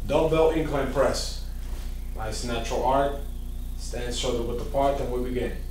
Dumbbell incline press. Nice natural arc. Stand shoulder width apart and we begin.